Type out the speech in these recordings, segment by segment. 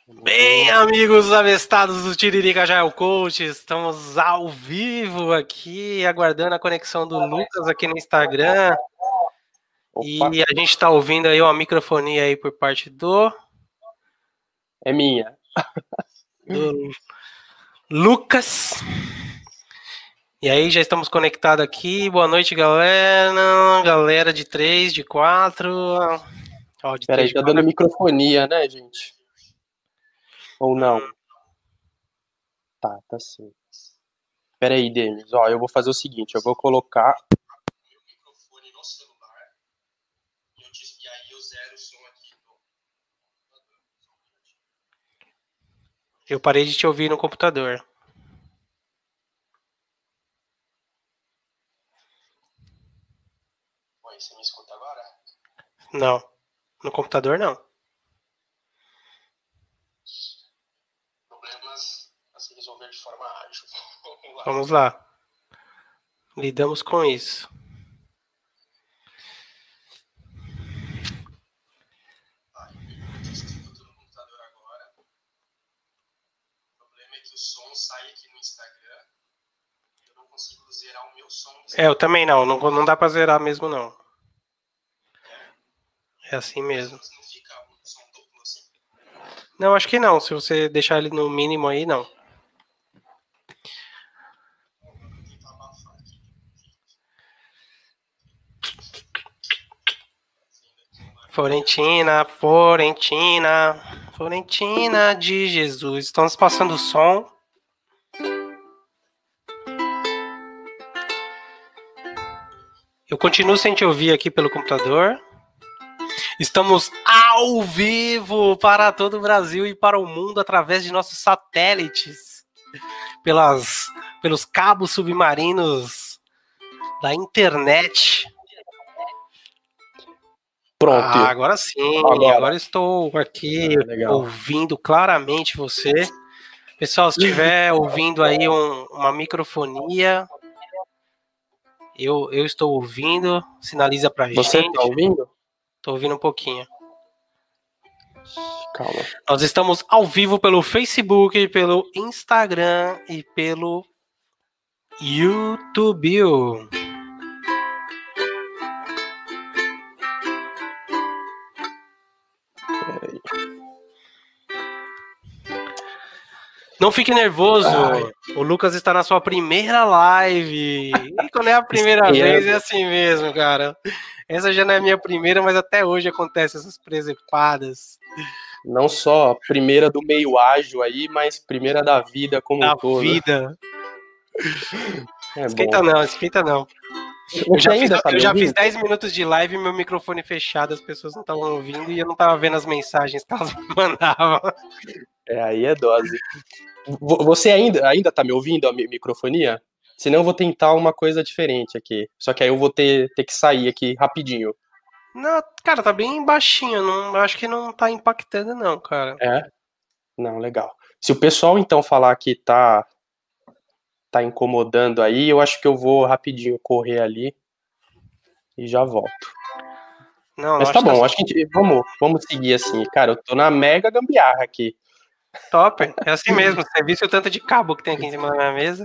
Bem, amigos avestados do Tiririca Agile Coach, estamos ao vivo aqui, aguardando a conexão do Lucas aqui no Instagram. Opa. E a gente está ouvindo aí uma microfonia aí por parte do... É minha. Do Lucas. E aí, já estamos conectados aqui. Boa noite, galera. Galera de 3, de 4. Ó, de Peraí, 3, de tá 4. dando microfonia, né, gente? Ou não? Tá sim. Peraí, Denis. Ó, eu vou fazer o seguinte, eu vou colocar o microfone no celular e aí eu zero o som aqui no computador. Eu parei de te ouvir no computador. Oi, você me escuta agora? Não. No computador, não. Problemas a se resolver de forma ágil. Vamos lá. Lidamos com isso. Que o som sai aqui no Instagram, eu não consigo zerar o meu som. Eu também não dá pra zerar mesmo não. É assim mesmo. Não fica um som duplo assim? Não, acho que não, se você deixar ele no mínimo aí, não. Vou tentar abafar aqui. Florentina de Jesus. Estamos passando o som. Eu continuo sem te ouvir aqui pelo computador. Estamos ao vivo para todo o Brasil e para o mundo através de nossos satélites. Pelos cabos submarinos da internet. Pronto. Agora sim, agora estou aqui ouvindo claramente você. Pessoal, se estiver ouvindo aí uma microfonia, eu estou ouvindo, sinaliza pra gente. Você está ouvindo? Estou ouvindo um pouquinho. Calma. Nós estamos ao vivo pelo Facebook, pelo Instagram e pelo YouTube. Não fique nervoso, o Lucas está na sua primeira live. E quando é a primeira vez é assim mesmo, cara. Essa já não é a minha primeira, mas até hoje acontecem essas presepadas. Não só a primeira do meio ágil aí, mas primeira da vida como um todo. Da vida. Esquenta não. Eu já fiz 10 minutos de live e meu microfone fechado, as pessoas não estavam ouvindo e eu não estava vendo as mensagens que elas me mandavam. Aí é dose. Você ainda tá me ouvindo a microfonia? Senão eu vou tentar uma coisa diferente aqui. Só que aí eu vou ter que sair aqui rapidinho. Não, cara, tá bem baixinho. Não, acho que não tá impactando não, cara. É? Não, legal. Se o pessoal então falar que tá incomodando aí, eu acho que eu vou rapidinho correr ali e já volto. Não, mas tá bom, acho que vamos seguir assim. Cara, eu tô na mega gambiarra aqui. Top, é assim mesmo. Você viu o tanto de cabo que tem aqui em cima da minha mesa?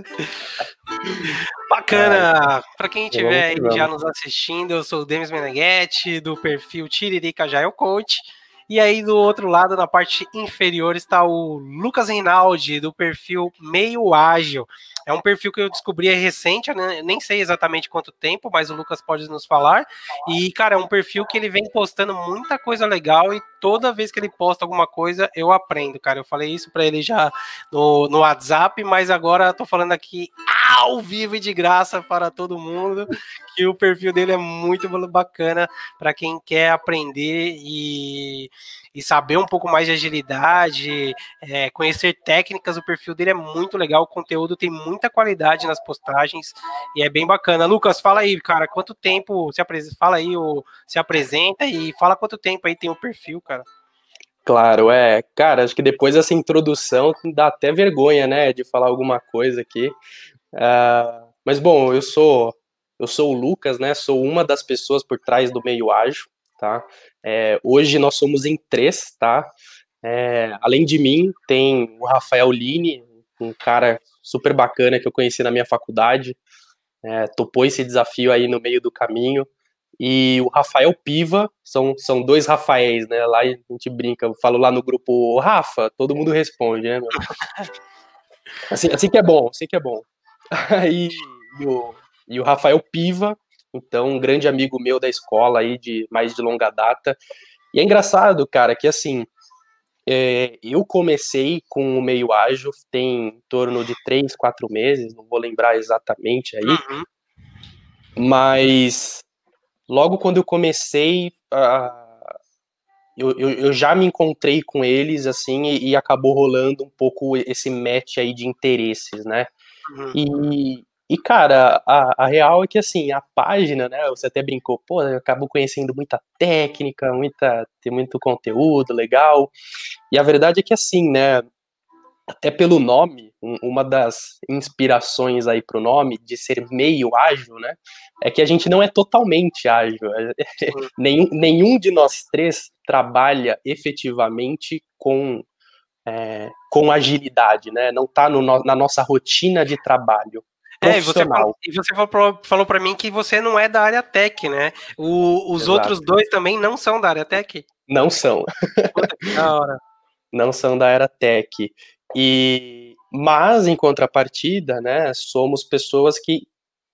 Bacana! Para quem estiver aí já nos assistindo, eu sou o Denis Meneghetti, do perfil Tiririca Agile Coach. E aí do outro lado, na parte inferior, está o Lucas Reinaldi, do perfil Meio Ágil. É um perfil que eu descobri recente, né? Nem sei exatamente quanto tempo, mas o Lucas pode nos falar. E, cara, é um perfil que ele vem postando muita coisa legal e toda vez que ele posta alguma coisa, eu aprendo, cara. Eu falei isso para ele já no WhatsApp, mas agora tô falando aqui ao vivo e de graça para todo mundo, que o perfil dele é muito bacana para quem quer aprender e saber um pouco mais de agilidade, conhecer técnicas. O perfil dele é muito legal, o conteúdo tem muita qualidade nas postagens e é bem bacana. Lucas, fala aí, cara, quanto tempo fala aí, se apresenta e fala quanto tempo aí tem o perfil, cara. Claro, cara, acho que depois dessa introdução dá até vergonha, né, de falar alguma coisa aqui. Mas bom, eu sou o Lucas, né, sou uma das pessoas por trás do Meio Ágil, tá? Hoje nós somos em 3, tá? Além de mim, tem o Rafael Lini, um cara super bacana que eu conheci na minha faculdade, topou esse desafio aí no meio do caminho. E o Rafael Piva, são dois Rafaéis, né? Lá a gente brinca, eu falo lá no grupo, Rafa, todo mundo responde, né? Assim que é bom, assim que é bom. Aí, e o Rafael Piva, então, um grande amigo meu da escola aí, mais de longa data. E é engraçado, cara, que assim, eu comecei com o meio ágil, tem em torno de 3, 4 meses, não vou lembrar exatamente aí, mas logo quando eu comecei, eu já me encontrei com eles, assim, e acabou rolando um pouco esse match aí de interesses, né? E cara, a real é que, assim, a página, né, você até brincou, pô, eu acabo conhecendo muita técnica, tem muito conteúdo legal, e a verdade é que, assim, né, até pelo nome, uma das inspirações aí pro nome, de ser meio ágil, né, é que a gente não é totalmente ágil. Nenhum de nós três trabalha efetivamente com agilidade, né, não tá na nossa rotina de trabalho profissional. E você falou para mim que você não é da área tech, né? Os Exato. outros dois também não são da área tech? Não são. Puta que da hora. Não são da área tech. Mas, em contrapartida, né, somos pessoas que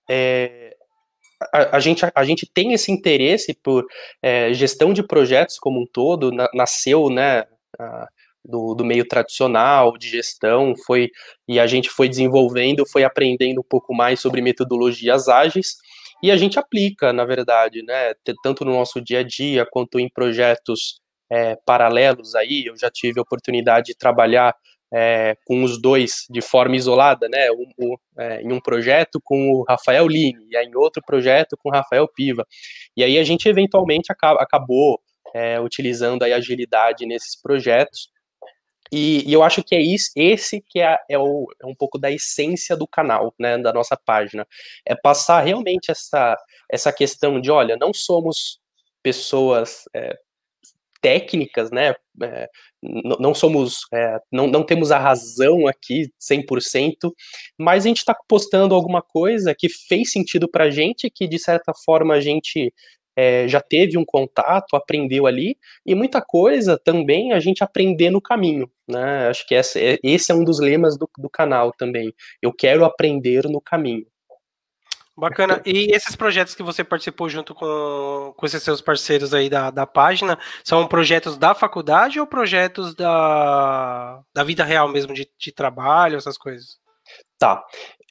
a gente tem esse interesse por gestão de projetos como um todo, nasceu, né, do meio tradicional de gestão, e a gente foi desenvolvendo, foi aprendendo um pouco mais sobre metodologias ágeis, e a gente aplica, na verdade, né, tanto no nosso dia a dia, quanto em projetos paralelos aí. Eu já tive a oportunidade de trabalhar com os dois de forma isolada, né, em um projeto com o Rafael Lini, e em outro projeto com o Rafael Piva, e aí a gente eventualmente acabou utilizando a agilidade nesses projetos, e eu acho que esse que é um pouco da essência do canal, né, da nossa página, é passar realmente essa questão de, olha, não somos pessoas técnicas, né, não somos, não temos a razão aqui 100%, mas a gente está postando alguma coisa que fez sentido pra gente, que de certa forma a gente já teve um contato, aprendeu ali, e muita coisa também a gente aprender no caminho, né? Acho que esse é um dos lemas do canal também. Eu quero aprender no caminho. Bacana. E esses projetos que você participou junto com esses seus parceiros aí da página, são projetos da faculdade ou projetos da vida real mesmo, de trabalho, essas coisas? Tá.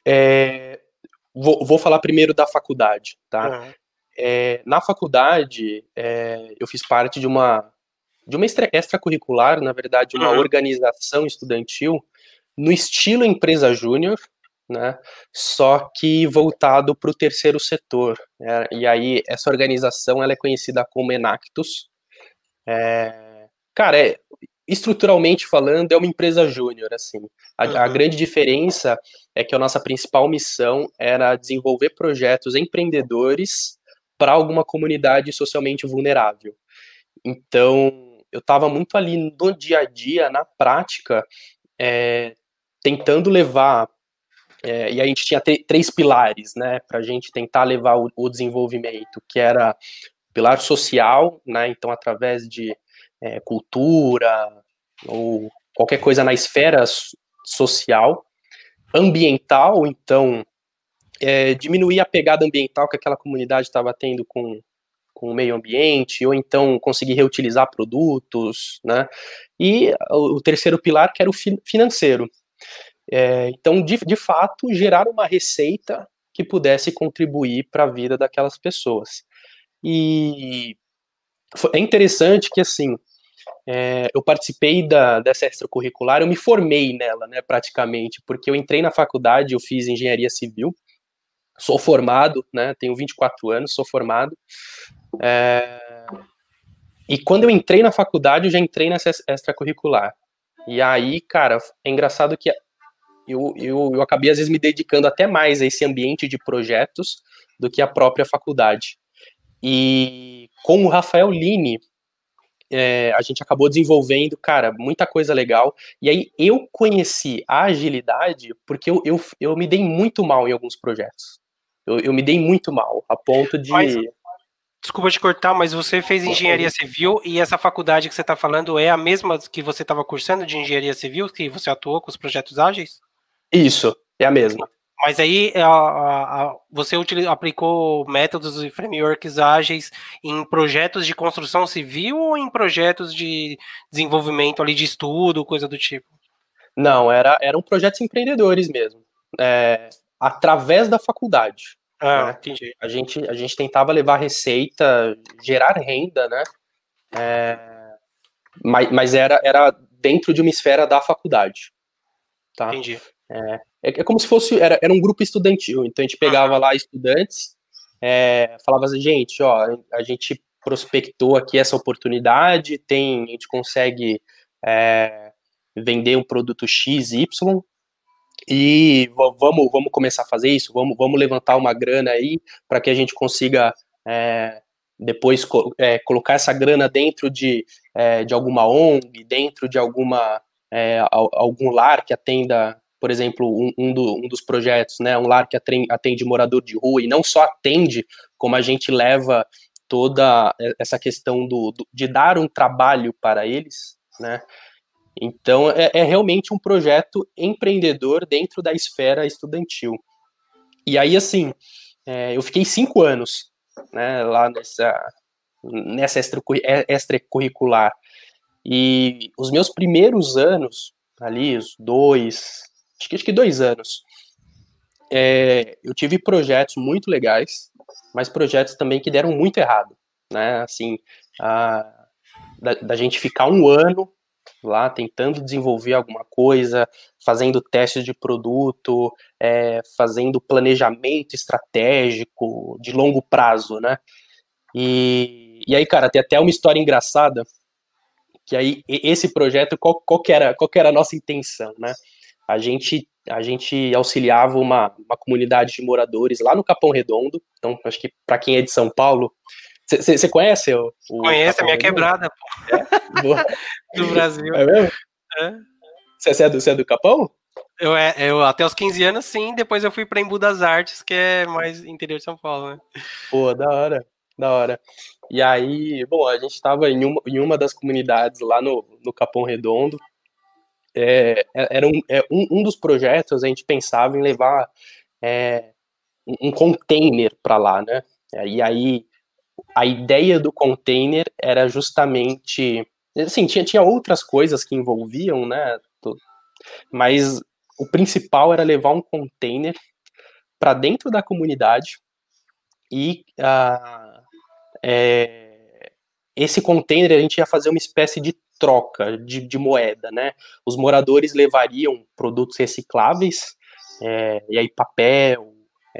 Vou falar primeiro da faculdade, tá? Uhum. Na faculdade, eu fiz parte de uma extracurricular, na verdade, uma organização estudantil no estilo empresa júnior, né? Só que voltado para o terceiro setor. E aí, essa organização ela é conhecida como Enactus. Cara, estruturalmente falando, é uma empresa júnior, assim. A grande diferença é que a nossa principal missão era desenvolver projetos empreendedores para alguma comunidade socialmente vulnerável. Então, eu estava muito ali no dia a dia, na prática, tentando levar, e a gente tinha três pilares, né, para a gente tentar levar o desenvolvimento, que era pilar social, né, então através de cultura ou qualquer coisa na esfera social, ambiental, então diminuir a pegada ambiental que aquela comunidade estava tendo com o meio ambiente, ou então conseguir reutilizar produtos, né? E o terceiro pilar, que era o financeiro. Então, de fato, gerar uma receita que pudesse contribuir para a vida daquelas pessoas. E é interessante que, assim, eu participei dessa extracurricular, eu me formei nela, né, praticamente, porque eu entrei na faculdade, eu fiz engenharia civil, sou formado, né, tenho 24 anos, sou formado, e quando eu entrei na faculdade, eu já entrei nessa extracurricular. E aí, cara, é engraçado que eu acabei, às vezes, me dedicando até mais a esse ambiente de projetos do que a própria faculdade. E com o Rafael Lini, a gente acabou desenvolvendo, cara, muita coisa legal. E aí eu conheci a agilidade porque eu me dei muito mal em alguns projetos. Eu me dei muito mal, a ponto Mas, de... desculpa te cortar, mas você fez engenharia civil e essa faculdade que você está falando é a mesma que você estava cursando de engenharia civil, que você atuou com os projetos ágeis? Isso, é a mesma. Mas aí você aplicou métodos e frameworks ágeis em projetos de construção civil ou em projetos de desenvolvimento ali de estudo, coisa do tipo? Não, eram projetos empreendedores mesmo, através da faculdade, né? Entendi. A gente tentava levar receita, gerar renda, né? Mas era dentro de uma esfera da faculdade, tá? Entendi. É como se fosse, era um grupo estudantil, então a gente pegava lá estudantes, falava assim, gente, ó, a gente prospectou aqui essa oportunidade, a gente consegue vender um produto X, Y, e vamos começar a fazer isso, vamos levantar uma grana aí para que a gente consiga depois colocar essa grana dentro de alguma ONG, dentro de algum lar que atenda, por exemplo, um dos projetos, né, um lar que atende morador de rua, e não só atende, como a gente leva toda essa questão de dar um trabalho para eles, né? Então, é realmente um projeto empreendedor dentro da esfera estudantil. E aí, assim, eu fiquei 5 anos, né, lá nessa extracurricular. E os meus primeiros anos, ali, acho que 2 anos, eu tive projetos muito legais, mas projetos também que deram muito errado, né, assim, da gente ficar um ano lá tentando desenvolver alguma coisa, fazendo testes de produto, fazendo planejamento estratégico de longo prazo, né? E aí, cara, tem até uma história engraçada, que aí esse projeto, qual que era a nossa intenção, né? A gente auxiliava uma comunidade de moradores lá no Capão Redondo, então acho que para quem é de São Paulo, você conhece o Conheço, a Capão minha Redondo? quebrada, pô. É? Boa. Do Brasil. É mesmo? É. Você é do Capão? Eu até os 15 anos, sim, depois eu fui para Embu das Artes, que é mais interior de São Paulo, né? Pô, da hora, da hora. E aí, bom, a gente estava em uma das comunidades lá no Capão Redondo. Era um dos projetos, a gente pensava em levar um container para lá, né? E aí, a ideia do container era justamente. Assim, tinha outras coisas que envolviam, né? Mas o principal era levar um container para dentro da comunidade e esse container a gente ia fazer uma espécie de troca de moeda, né? Os moradores levariam produtos recicláveis, e aí papel,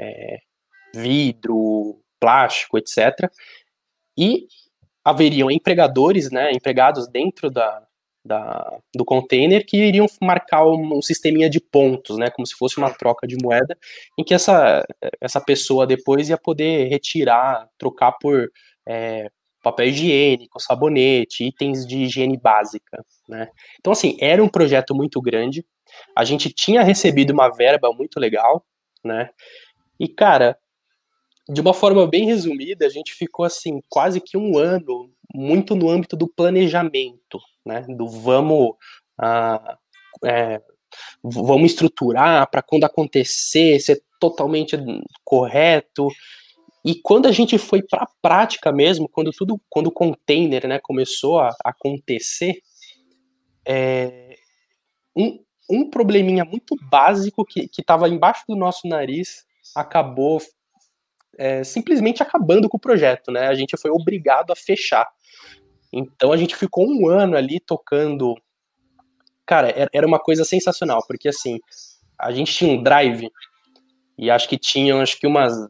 vidro, plástico, etc. E haveriam empregadores, né, empregados dentro do container que iriam marcar um sisteminha de pontos, né, como se fosse uma troca de moeda, em que essa pessoa depois ia poder retirar, trocar por papel higiênico, sabonete, itens de higiene básica, né. Então, assim, era um projeto muito grande, a gente tinha recebido uma verba muito legal, né, e, cara, de uma forma bem resumida, a gente ficou assim quase que um ano muito no âmbito do planejamento, né? Do vamos estruturar para quando acontecer ser totalmente correto. E quando a gente foi para a prática mesmo, quando o container, né, começou a acontecer, um probleminha muito básico que estava embaixo do nosso nariz acabou simplesmente acabando com o projeto, né? A gente foi obrigado a fechar. Então a gente ficou um ano ali tocando. Cara, era uma coisa sensacional, porque assim, a gente tinha um drive e acho que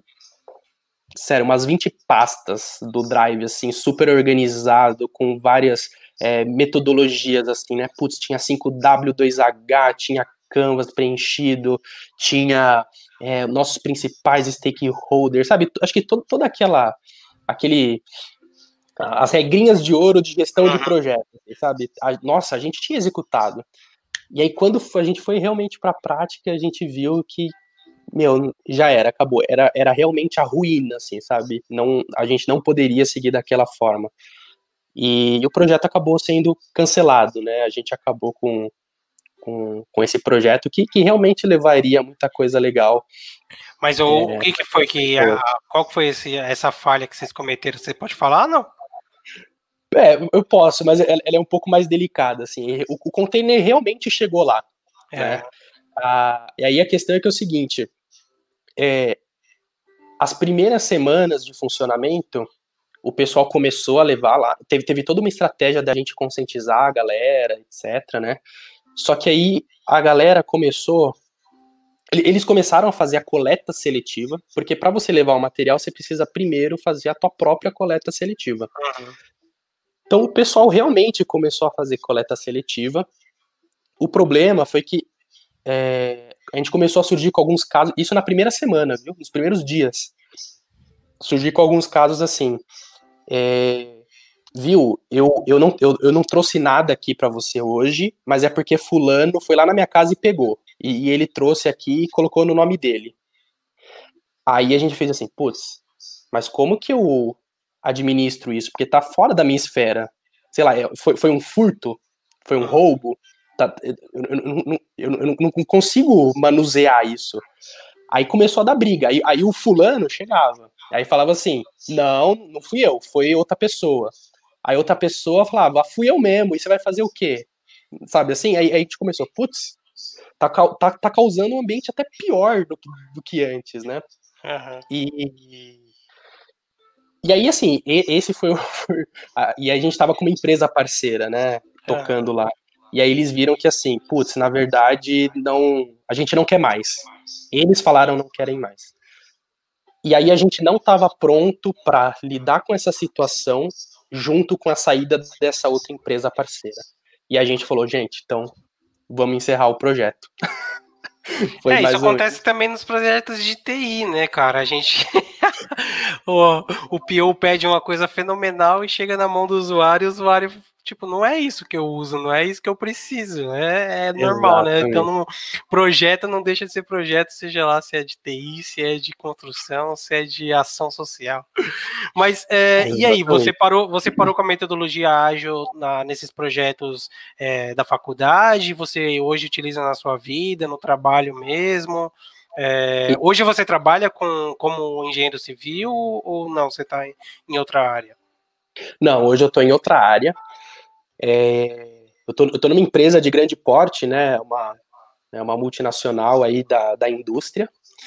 umas 20 pastas do drive, assim, super organizado, com várias metodologias, assim, né? Putz, tinha 5W2H, tinha Canvas preenchido, tinha nossos principais stakeholders, sabe? Acho que toda aquele as regrinhas de ouro de gestão de projeto, sabe? Nossa, a gente tinha executado. E aí, quando a gente foi realmente para a prática, a gente viu que, meu, já era, acabou. Era realmente a ruína, assim, sabe? Não, a gente não poderia seguir daquela forma. E o projeto acabou sendo cancelado, né? A gente acabou com esse projeto que realmente levaria muita coisa legal. Mas o que foi que... qual foi essa falha que vocês cometeram? Você pode falar, não? Eu posso, mas ela é um pouco mais delicada, assim. O container realmente chegou lá, né? E aí a questão é que é o seguinte, as primeiras semanas de funcionamento, o pessoal começou a levar lá, teve toda uma estratégia da gente conscientizar a galera, etc, né? Só que aí a galera começou, eles começaram a fazer a coleta seletiva, porque para você levar o material, você precisa primeiro fazer a tua própria coleta seletiva. Então o pessoal realmente começou a fazer coleta seletiva. O problema foi que a gente começou a surgir com alguns casos, isso na primeira semana, viu? Nos primeiros dias. Surgir com alguns casos assim. Viu, eu não trouxe nada aqui para você hoje, mas é porque fulano foi lá na minha casa e pegou. E ele trouxe aqui e colocou no nome dele. Aí a gente fez assim, putz, mas como que eu administro isso? Porque tá fora da minha esfera. Sei lá, foi um furto? Foi um roubo? Eu não consigo manusear isso. Aí começou a dar briga. Aí o fulano chegava. Aí falava assim, não fui eu, foi outra pessoa. Aí outra pessoa falava, fui eu mesmo, e você vai fazer o quê? Sabe assim? Aí a gente começou, putz, tá causando um ambiente até pior do que antes, né? E aí, assim, esse foi o... E a gente tava com uma empresa parceira, né? Tocando lá. E aí eles viram que, assim, putz, na verdade, a gente não quer mais. Eles falaram não querem mais. E aí a gente não estava pronto para lidar com essa situação junto com a saída dessa outra empresa parceira. E a gente falou, gente, então vamos encerrar o projeto. Isso acontece também nos projetos de TI, né, cara? A gente... o PO pede uma coisa fenomenal e chega na mão do usuário e o usuário, tipo, não é isso que eu uso, não é isso que eu preciso, né? É normal, né? Então, projeto não deixa de ser projeto, seja lá se é de TI, se é de construção, se é de ação social. Mas, e aí, você parou com a metodologia ágil nesses projetos da faculdade? Você hoje utiliza na sua vida, no trabalho mesmo? Hoje você trabalha como engenheiro civil ou não? Você está em outra área? Não, hoje eu estou em outra área. Eu tô numa empresa de grande porte, né? Uma multinacional aí da indústria.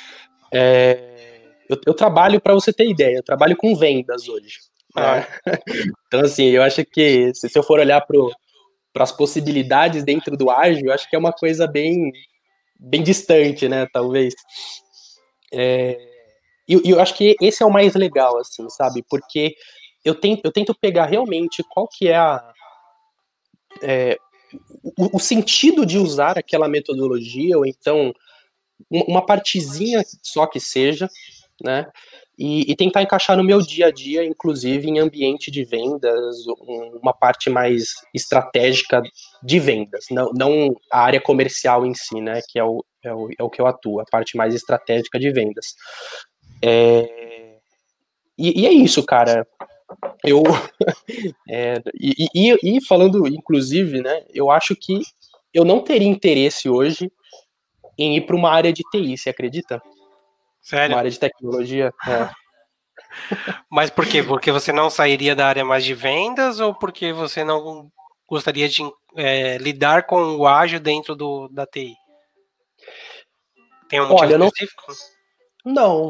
Eu trabalho, para você ter ideia, eu trabalho com vendas hoje. Então, assim, eu acho que se eu for olhar para as possibilidades dentro do ágil, eu acho que é uma coisa bem distante, né, talvez. E eu acho que esse é o mais legal, assim, sabe? Porque eu tento pegar realmente qual que é o sentido de usar aquela metodologia, ou então uma partezinha só que seja, né? E tentar encaixar no meu dia a dia, inclusive em ambiente de vendas, uma parte mais estratégica de vendas, não a área comercial em si, né? Que é o que eu atuo, a parte mais estratégica de vendas. E é isso, cara. E falando, inclusive, né? Eu acho que eu não teria interesse hoje em ir para uma área de TI, você acredita? Sério? Uma área de tecnologia. Mas por quê? Porque você não sairia da área mais de vendas ou porque você não gostaria de lidar com o ágil dentro da TI? Tem um motivo específico? Não.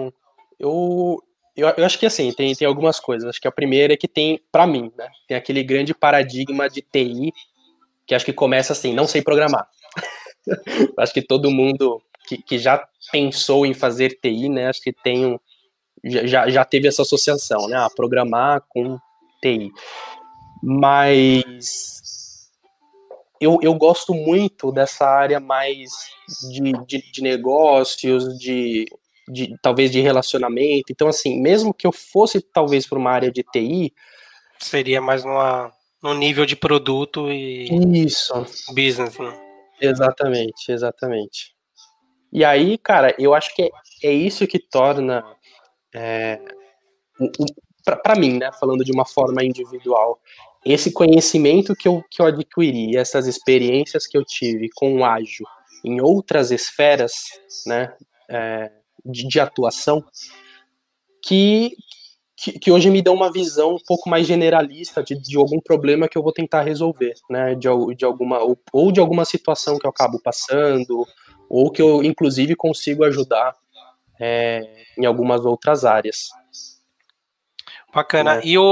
Eu acho que assim, tem algumas coisas. Acho que a primeira é que tem, para mim, né? Tem aquele grande paradigma de TI que acho que começa assim, não sei programar. Acho que todo mundo que já pensou em fazer TI, né? Acho que já teve essa associação, né? Programar com TI. Mas eu gosto muito dessa área mais de negócios, talvez de relacionamento. Então, assim, mesmo que eu fosse talvez para uma área de TI, Seria mais no nível de produto e Isso, business, né? exatamente. E aí, cara, eu acho que é isso que torna, para mim, né, falando de uma forma individual, esse conhecimento que eu adquiri, essas experiências que eu tive com o ágil em outras esferas, né, de atuação, que hoje me dão uma visão um pouco mais generalista de algum problema que eu vou tentar resolver, né, de alguma, ou de alguma situação que eu acabo passando, ou que eu, inclusive, consigo ajudar em algumas outras áreas. Bacana. Né? E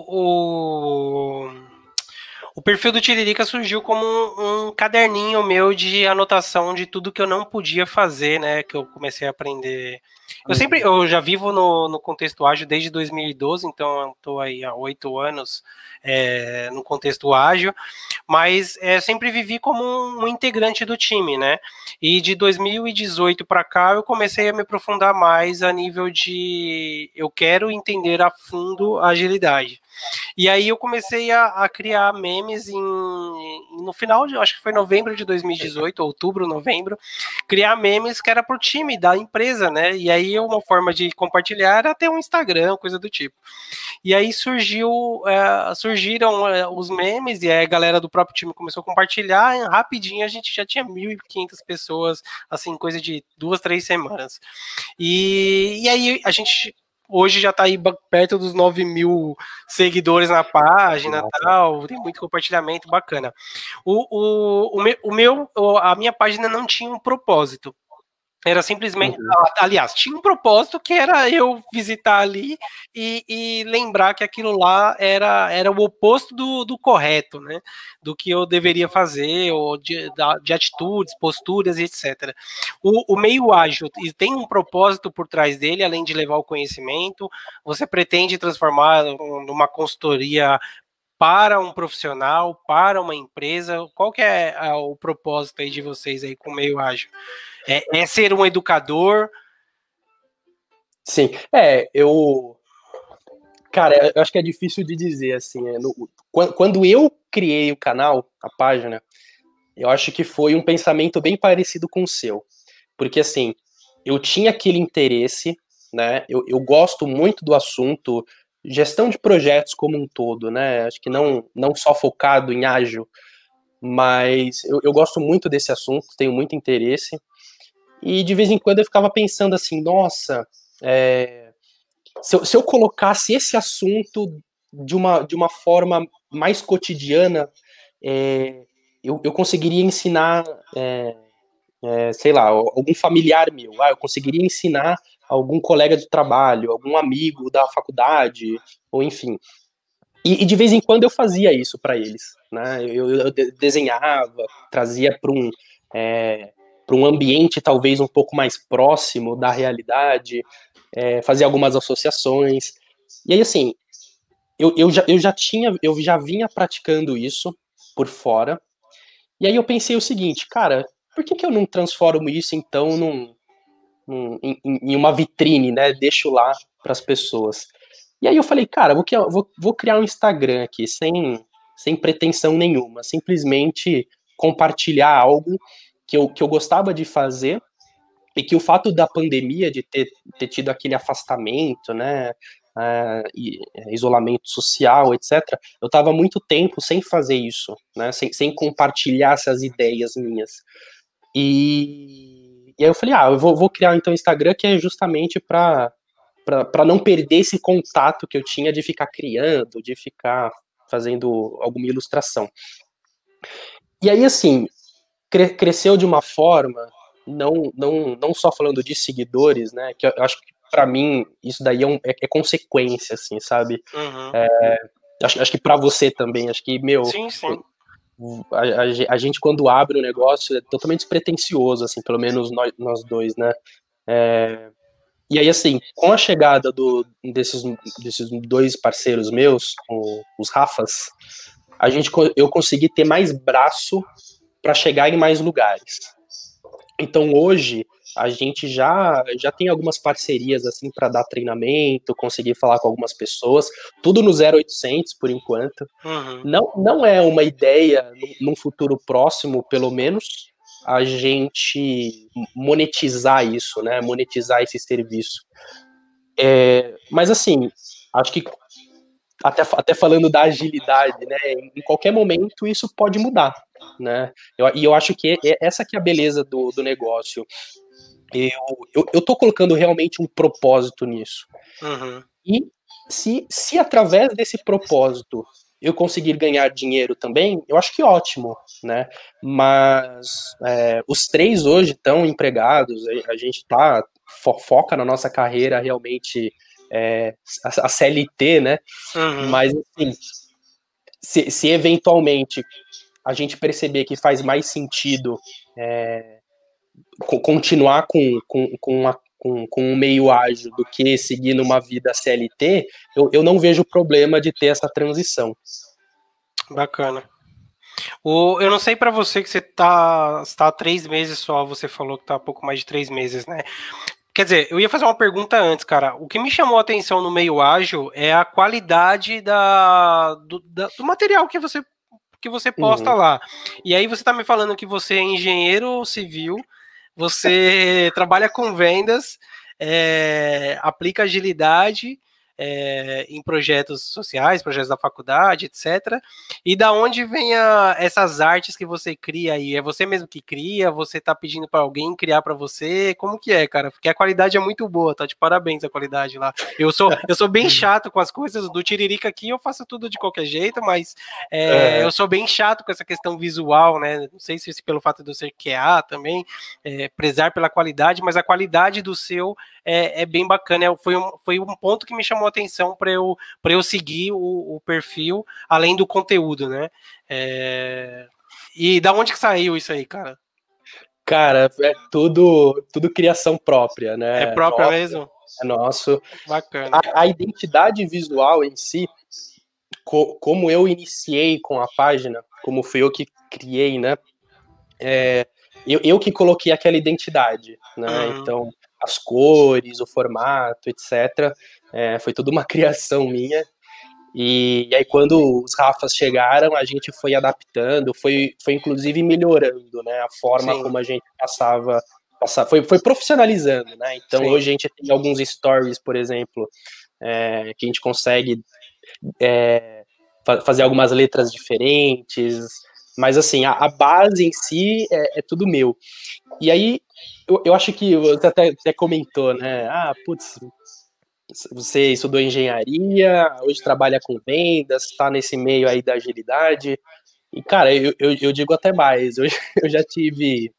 o perfil do Tiririca surgiu como um caderninho meu de anotação de tudo que eu não podia fazer, né? Que eu comecei a aprender. Eu já vivo no contexto ágil desde 2012, então eu estou aí há 8 anos no contexto ágil, mas sempre vivi como um integrante do time, né? E de 2018 para cá eu comecei a me aprofundar mais a nível de eu quero entender a fundo a agilidade. E aí eu comecei a criar memes no final de, acho que foi novembro de 2018, outubro, novembro, criar memes que era pro time da empresa, né? E aí uma forma de compartilhar era ter um Instagram, coisa do tipo. E aí surgiram os memes, e aí a galera do próprio time começou a compartilhar, e rapidinho a gente já tinha 1.500 pessoas, assim, coisa de 2, 3 semanas. E aí a gente hoje já está aí perto dos 9.000 seguidores na página, tal, tem muito compartilhamento, bacana. A minha página não tinha um propósito. Era simplesmente, aliás, tinha um propósito que era eu visitar ali e lembrar que aquilo lá era o oposto do correto, né? Do que eu deveria fazer, ou de atitudes, posturas e etc. O meio ágil tem um propósito por trás dele, além de levar o conhecimento. Você pretende transformar numa consultoria para um profissional, para uma empresa? Qual que é o propósito aí de vocês aí com o meio ágil? É ser um educador? Sim, cara, eu acho que é difícil de dizer, assim, quando eu criei o canal, a página, eu acho que foi um pensamento bem parecido com o seu, porque, assim, eu tinha aquele interesse, né, eu gosto muito do assunto, gestão de projetos como um todo, né, acho que não só focado em ágil, mas eu gosto muito desse assunto, tenho muito interesse, e de vez em quando eu ficava pensando assim, nossa, se eu colocasse esse assunto de uma forma mais cotidiana, eu conseguiria ensinar, sei lá, algum familiar meu, eu conseguiria ensinar algum colega de trabalho, algum amigo da faculdade, ou enfim. E de vez em quando eu fazia isso para eles, né? Eu desenhava, trazia para um ambiente talvez um pouco mais próximo da realidade, fazia algumas associações. E aí, assim, eu já vinha praticando isso por fora. E aí eu pensei o seguinte, cara, por que eu não transformo isso então em uma vitrine, né? Deixo lá para as pessoas. E aí eu falei, cara, vou criar um Instagram aqui sem pretensão nenhuma, simplesmente compartilhar algo que eu gostava de fazer e que o fato da pandemia, de ter tido aquele afastamento, né, isolamento social, etc., eu estava muito tempo sem fazer isso, né, sem compartilhar essas ideias minhas. E aí eu falei, eu vou criar então o Instagram, que é justamente para não perder esse contato que eu tinha de ficar criando, de ficar fazendo alguma ilustração. E aí, assim, cresceu de uma forma, não só falando de seguidores, né, que eu acho que para mim isso daí é consequência, assim, sabe? Uhum. Acho que para você também, acho que, meu, Sim, sim. a gente quando abre o negócio é totalmente despretensioso, assim, pelo menos nós dois, né? E aí, assim, com a chegada desses dois parceiros meus, os Rafas, eu consegui ter mais braço para chegar em mais lugares. Então, hoje, a gente já tem algumas parcerias assim para dar treinamento, conseguir falar com algumas pessoas, tudo no 0800 por enquanto. Uhum. Não é uma ideia, num futuro próximo, pelo menos, a gente monetizar isso, né? Monetizar esse serviço. Mas assim, acho que até falando da agilidade, né? Em qualquer momento isso pode mudar, né? E eu acho que essa que é a beleza do negócio. Eu tô colocando realmente um propósito nisso. Uhum. E se através desse propósito eu conseguir ganhar dinheiro também, eu acho que ótimo, né? Mas os três hoje estão empregados, a gente foca na nossa carreira realmente a CLT, né? Uhum. Mas assim, se eventualmente a gente perceber que faz mais sentido continuar com um meio ágil do que seguir numa vida CLT, eu não vejo problema de ter essa transição. Bacana. Eu não sei para você que você tá há 3 meses só, você falou que tá há pouco mais de 3 meses, né? Quer dizer, eu ia fazer uma pergunta antes, cara. O que me chamou a atenção no meio ágil é a qualidade do material que você posta Uhum. lá. E aí você tá me falando que você é engenheiro civil, você trabalha com vendas, aplica agilidade em projetos sociais, projetos da faculdade, etc. E da onde vem essas artes que você cria aí? É você mesmo que cria? Você tá pedindo para alguém criar para você? Como que é, cara? Porque a qualidade é muito boa, tá? De parabéns a qualidade lá. Eu sou bem chato com as coisas do Tiririca aqui, eu faço tudo de qualquer jeito, mas eu sou bem chato com essa questão visual, né? Não sei se pelo fato de eu ser QA também, prezar pela qualidade, mas a qualidade do seu é bem bacana. Foi um ponto que me chamou a atenção para eu seguir o perfil, além do conteúdo, né? E da onde que saiu isso aí, cara? Cara, é tudo criação própria, É né? própria mesmo? É nosso. Bacana. A identidade visual em si, como eu iniciei com a página, como fui eu que criei, né? Eu que coloquei aquela identidade, né? Uhum. Então, as cores, o formato, etc. Foi tudo uma criação minha. E aí, quando os Rafas chegaram, a gente foi adaptando, foi inclusive melhorando, né? A forma Sim, como a gente foi profissionalizando, né? Então, sim. hoje a gente tem alguns stories, por exemplo, que a gente consegue fazer algumas letras diferentes, mas assim, a base em si é tudo meu. E aí, eu acho que você até comentou, né? Ah, putz, você estudou engenharia, hoje trabalha com vendas, está nesse meio aí da agilidade. E, cara, eu digo até mais. Eu já tive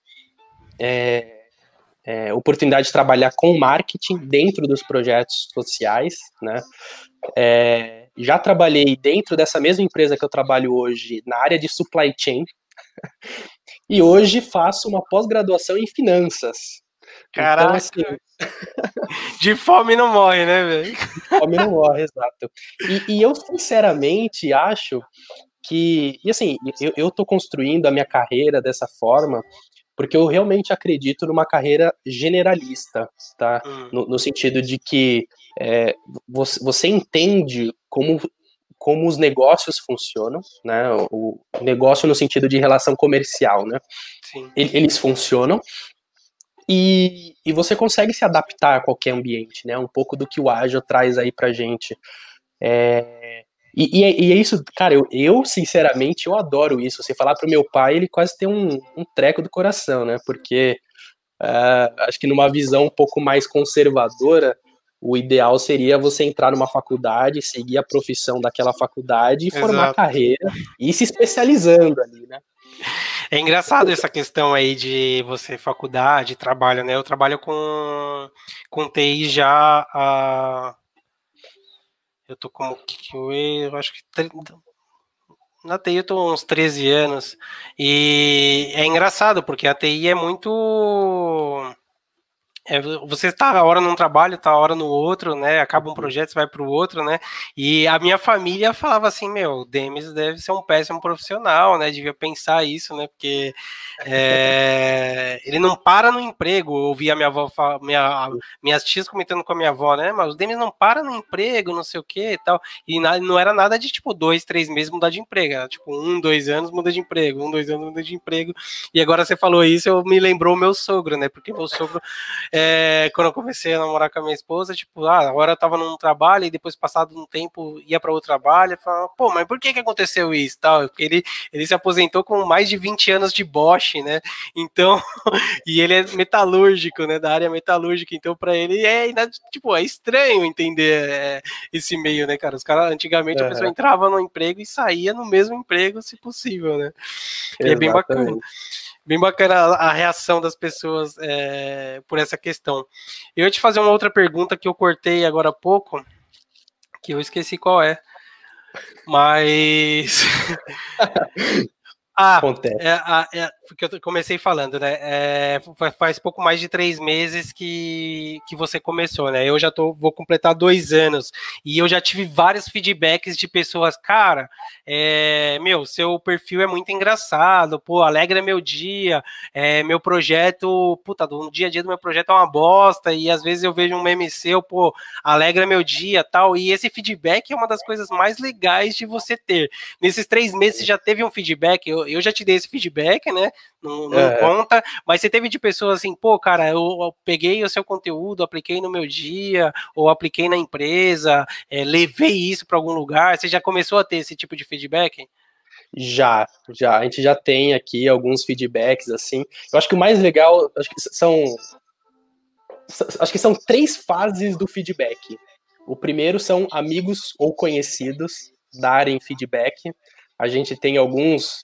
oportunidade de trabalhar com marketing dentro dos projetos sociais, né? Já trabalhei dentro dessa mesma empresa que eu trabalho hoje na área de supply chain e hoje faço uma pós-graduação em finanças. Então, Caraca, assim, de fome não morre, né, velho? fome não morre, exato. E eu, sinceramente, acho que, e assim, eu tô construindo a minha carreira dessa forma porque eu realmente acredito numa carreira generalista, tá? No sentido de que você entende como os negócios funcionam, né? O negócio no sentido de relação comercial, né? Sim. Eles funcionam e você consegue se adaptar a qualquer ambiente, né? Um pouco do que o Agile traz aí pra gente. E é isso, cara, eu sinceramente, eu adoro isso. Você falar pro meu pai, ele quase tem um treco do coração, né? Porque acho que numa visão um pouco mais conservadora, o ideal seria você entrar numa faculdade, seguir a profissão daquela faculdade e formar Exato. carreira e ir se especializando ali, né? É engraçado essa questão aí de você faculdade, trabalho, né? Eu trabalho com TI já eu tô como QA, eu acho que na TI eu tô uns 13 anos. E é engraçado, porque a TI Você está a hora num trabalho, tá a hora no outro, né? Acaba um projeto, você vai para o outro, né? E a minha família falava assim, meu, o Demis deve ser um péssimo profissional, né? Devia pensar isso, né? Porque ele não para no emprego. Eu ouvia a minha avó, minhas tias comentando com a minha avó, né? Mas o Demis não para no emprego, não sei o que e tal. E não era nada de tipo 2, 3 meses mudar de emprego. Era tipo 1, 2 anos muda de emprego, 1, 2 anos muda de emprego. E agora você falou isso, eu me lembrou o meu sogro, né? Porque meu sogro quando eu comecei a namorar com a minha esposa, tipo, agora eu tava num trabalho e depois, passado um tempo, ia para outro trabalho e falava, pô, mas por que aconteceu isso? Tal? Porque ele se aposentou com mais de 20 anos de Bosch, né? Então, e ele é metalúrgico, né? Da área metalúrgica, então para ele tipo, é estranho entender esse meio, né, cara? Os caras, antigamente, a pessoa entrava no emprego e saía no mesmo emprego, se possível, né? E é bem bacana. Bem bacana a reação das pessoas por essa questão. Eu ia te fazer uma outra pergunta que eu cortei agora há pouco, que eu esqueci qual é. Mas... porque eu comecei falando, né? Faz pouco mais de 3 meses que você começou, né? Eu já vou completar 2 anos e eu já tive vários feedbacks de pessoas, cara, meu, seu perfil é muito engraçado, pô, alegra meu dia, meu projeto, puta, no dia a dia do meu projeto é uma bosta e às vezes eu vejo um meme seu, pô, alegra meu dia, tal, e esse feedback é uma das coisas mais legais de você ter. Nesses 3 meses você já teve um feedback? Eu já te dei esse feedback, né? Não conta, mas você teve de pessoas assim, pô, cara, eu peguei o seu conteúdo, apliquei no meu dia, ou apliquei na empresa, levei isso para algum lugar. Você já começou a ter esse tipo de feedback? Já. A gente já tem aqui alguns feedbacks, assim. Eu acho que o mais legal, acho que são 3 fases do feedback. O primeiro são amigos ou conhecidos darem feedback. A gente tem alguns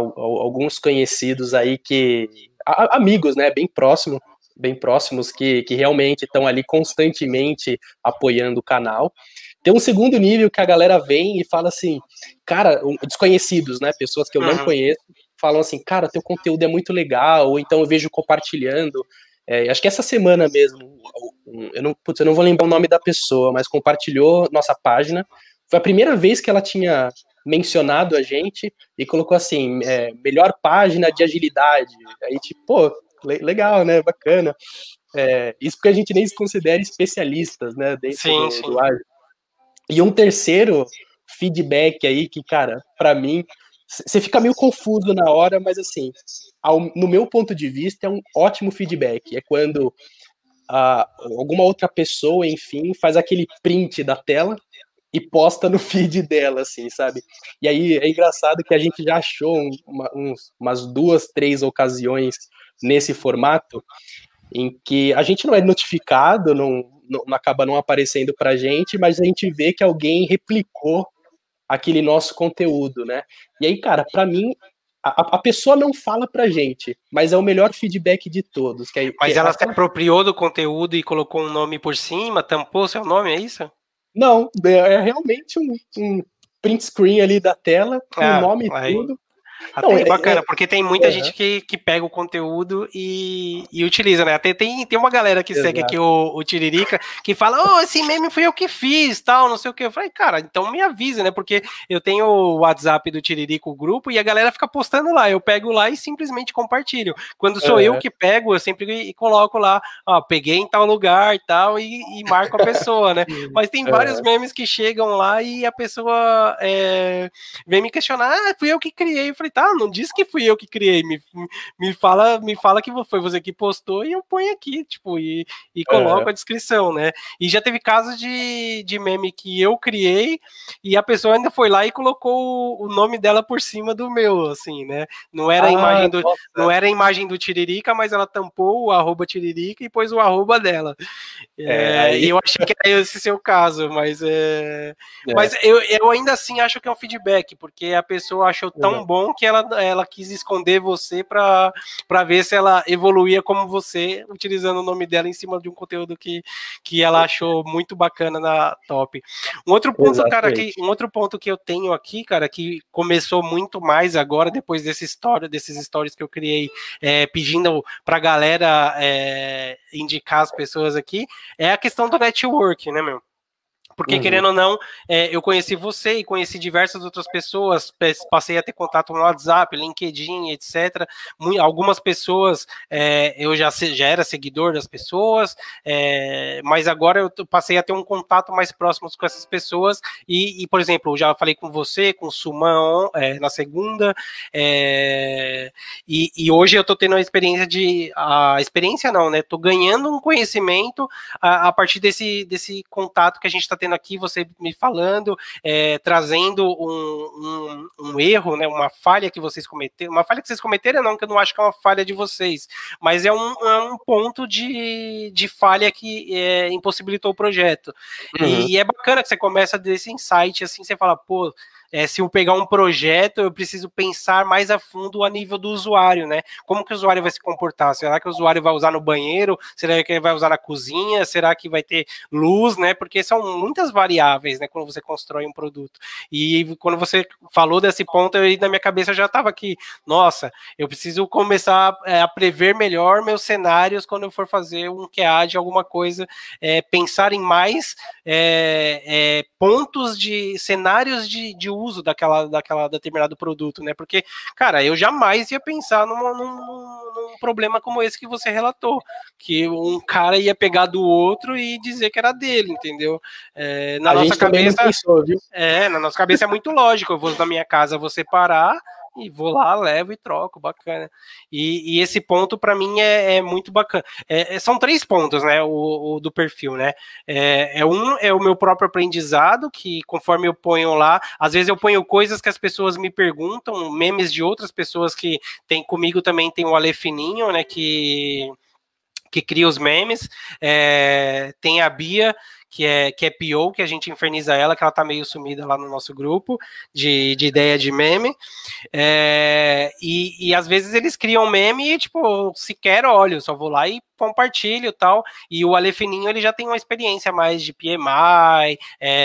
conhecidos aí amigos, né, bem próximos que realmente estão ali constantemente apoiando o canal. Tem um segundo nível que a galera vem e fala assim, cara, desconhecidos, né, pessoas que eu não conheço, falam assim, cara, teu conteúdo é muito legal, ou então eu vejo compartilhando. Acho que essa semana mesmo, eu não vou lembrar o nome da pessoa, mas compartilhou nossa página. Foi a primeira vez que ela tinha mencionado a gente e colocou assim, melhor página de agilidade. Aí, tipo, pô, legal, né? Bacana. Isso porque a gente nem se considera especialistas, né? Dentro do ágil. E um terceiro feedback aí que, cara, para mim, você fica meio confuso na hora, mas assim, no meu ponto de vista, é um ótimo feedback. É quando alguma outra pessoa, enfim, faz aquele print da tela e posta no feed dela, assim, sabe? E aí é engraçado que a gente já achou umas 2, 3 ocasiões nesse formato em que a gente não é notificado, não acaba não aparecendo pra gente, mas a gente vê que alguém replicou aquele nosso conteúdo, né? E aí, cara, pra mim, a pessoa não fala pra gente, mas é o melhor feedback de todos. Mas ela se apropriou do conteúdo e colocou um nome por cima, tampou seu nome, é isso? Não, é realmente um print screen ali da tela, com o nome e tudo. Até bacana, porque tem muita gente que pega o conteúdo e utiliza, né? Até tem uma galera que segue aqui o Tiririca, que fala, esse meme fui eu que fiz, tal, não sei o que. Eu falei, cara, então me avisa, né? Porque eu tenho o WhatsApp do Tiririca, o grupo, e a galera fica postando lá. Eu pego lá e simplesmente compartilho. Quando sou eu que pego, eu sempre coloco lá, peguei em tal lugar e tal, e marco a pessoa, né? Mas tem vários memes que chegam lá e a pessoa vem me questionar, fui eu que criei. Eu falei, tá, não disse que fui eu que criei, me fala que foi você que postou e eu ponho aqui, tipo, e coloco a descrição, né? E já teve casos de meme que eu criei e a pessoa ainda foi lá e colocou o nome dela por cima do meu, assim, né? Não era a imagem do Tiririca, mas ela tampou o @Tiririca e pôs o @ dela. E eu achei que era esse seu caso, mas mas eu ainda assim acho que é um feedback, porque a pessoa achou tão bom que ela quis esconder você para ver se ela evoluía como você, utilizando o nome dela em cima de um conteúdo que ela achou muito bacana na top. Um outro ponto, cara, um outro ponto que eu tenho aqui, cara, que começou muito mais agora, depois desses stories que eu criei, pedindo pra galera indicar as pessoas aqui, é a questão do network, né, meu? Porque, querendo ou não, eu conheci você e conheci diversas outras pessoas, passei a ter contato no WhatsApp, LinkedIn, etc. Algumas pessoas, eu já era seguidor das pessoas, mas agora eu passei a ter um contato mais próximo com essas pessoas e por exemplo, eu já falei com você, com o Suman na segunda, e hoje eu tô tendo a experiência não, né? Tô ganhando um conhecimento a partir desse contato que a gente tá tendo aqui, você me falando, trazendo um erro, né, uma falha que vocês cometeram, não, que eu não acho que é uma falha de vocês, mas é um ponto de falha que impossibilitou o projeto. E é bacana que você começa desse insight, assim, você fala, pô, se eu pegar um projeto, eu preciso pensar mais a fundo a nível do usuário, né? Como que o usuário vai se comportar? Será que o usuário vai usar no banheiro? Será que ele vai usar na cozinha? Será que vai ter luz, né? Porque são muitas variáveis, né? Quando você constrói um produto. E quando você falou desse ponto, aí na minha cabeça já estava aqui, nossa, eu preciso começar a prever melhor meus cenários quando eu for fazer um QA de alguma coisa, pensar em mais pontos de cenários de uso daquela determinado produto, né? Porque, cara, eu jamais ia pensar num problema como esse que você relatou, que um cara ia pegar do outro e dizer que era dele, entendeu? Na nossa cabeça, pensou, viu? Na nossa cabeça é muito lógico, eu vou na minha casa, vou separar e vou lá, levo e troco, bacana. E esse ponto para mim é muito bacana. São 3 pontos, né? O do perfil, né? É o meu próprio aprendizado, que conforme eu ponho lá, às vezes eu ponho coisas que as pessoas me perguntam, memes de outras pessoas que tem comigo também, tem o Ale Fininho, né? Que cria os memes, tem a Bia, que é PO, que a gente inferniza ela, que ela tá meio sumida lá no nosso grupo de ideia de meme, e às vezes eles criam meme e, tipo, sequer olho, só vou lá e compartilho e tal, e o Ale Fininho, ele já tem uma experiência mais de PMI,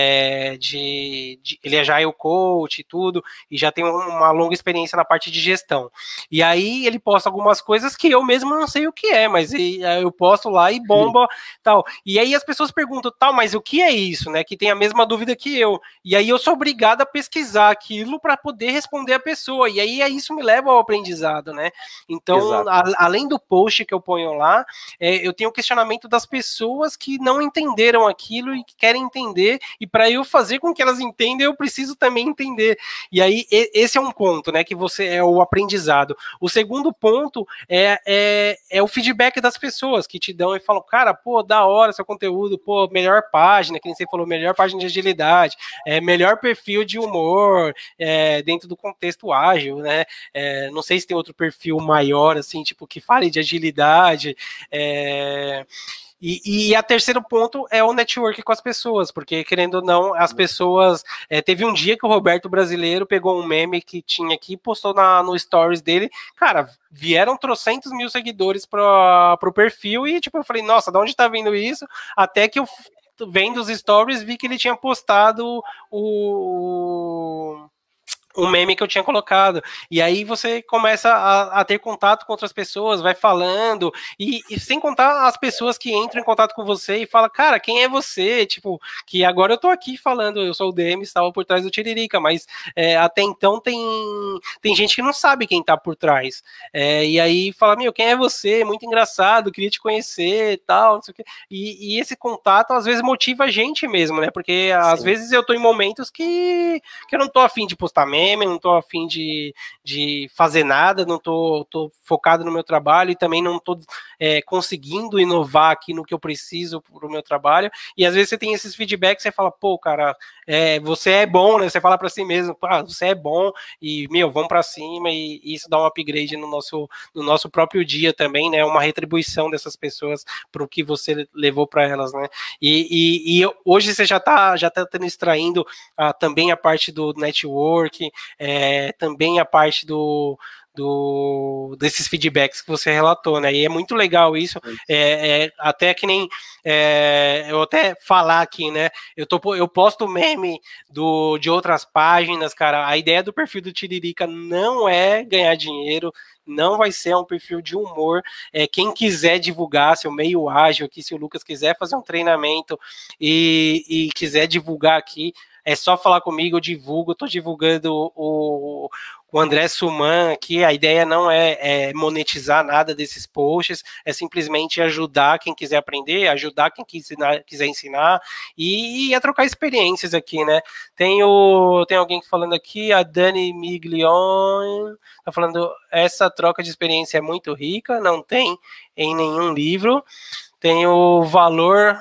ele é Agile Coach e tudo, e já tem uma longa experiência na parte de gestão, e aí ele posta algumas coisas que eu mesmo não sei o que mas eu posto lá e bomba, tal, e aí as pessoas perguntam, tal, mas o que é isso, né, que tem a mesma dúvida que eu, e aí eu sou obrigado a pesquisar aquilo para poder responder a pessoa, e aí isso me leva ao aprendizado, né, então, além do post que eu ponho lá, eu tenho o questionamento das pessoas que não entenderam aquilo e que querem entender, e para eu fazer com que elas entendam, eu preciso também entender. E aí, esse é um ponto, né? Que você é o aprendizado. O segundo ponto é o feedback das pessoas que te dão e falam, cara, pô, da hora seu conteúdo, pô, melhor página, que nem você falou, melhor página de agilidade, melhor perfil de humor, dentro do contexto ágil, né? Não sei se tem outro perfil maior, assim, tipo, que fale de agilidade. E a terceiro ponto é o network com as pessoas, porque, querendo ou não, as pessoas... teve um dia que o Roberto Brasileiro pegou um meme que tinha aqui e postou no stories dele, cara, vieram 300.000 seguidores pro perfil e, tipo, eu falei, nossa, de onde tá vindo isso? Até que eu, vendo os stories, vi que ele tinha postado um meme que eu tinha colocado, e aí você começa a ter contato com outras pessoas, vai falando, e sem contar as pessoas que entram em contato com você e falam, cara, quem é você? Tipo, que agora eu tô aqui falando, eu sou o DM, estava por trás do Tiririca, mas até então tem gente que não sabe quem tá por trás, e aí fala, meu, quem é você? Muito engraçado, queria te conhecer e tal, não sei o quê. E esse contato às vezes motiva a gente mesmo, né, porque às vezes eu tô em momentos que eu não tô afim de postar meme, não tô afim de fazer nada, não tô focado no meu trabalho e também não tô conseguindo inovar aqui no que eu preciso pro meu trabalho, e às vezes você tem esses feedbacks, você fala, pô, cara, você é bom, né, você fala pra si mesmo, você é bom, e, meu, vamos pra cima, e isso dá um upgrade no nosso próprio dia também, né, uma retribuição dessas pessoas pro que você levou pra elas, né, e hoje você já tá extraindo também a parte do network, também a parte desses feedbacks que você relatou, né? E é muito legal isso, até que nem eu até falar aqui, né? Eu posto meme de outras páginas, cara. A ideia do perfil do Tiririca não é ganhar dinheiro, não vai ser um perfil de humor. Quem quiser divulgar seu meio ágil aqui, se o Lucas quiser fazer um treinamento e quiser divulgar aqui, é só falar comigo, eu divulgo, tô divulgando o André Suman aqui. A ideia não é monetizar nada desses posts, é simplesmente ajudar quem quiser aprender, ajudar quem quiser ensinar e trocar experiências aqui, né? Tem alguém falando aqui, a Dani Miglion, tá falando, essa troca de experiência é muito rica, não tem em nenhum livro. Tem o valor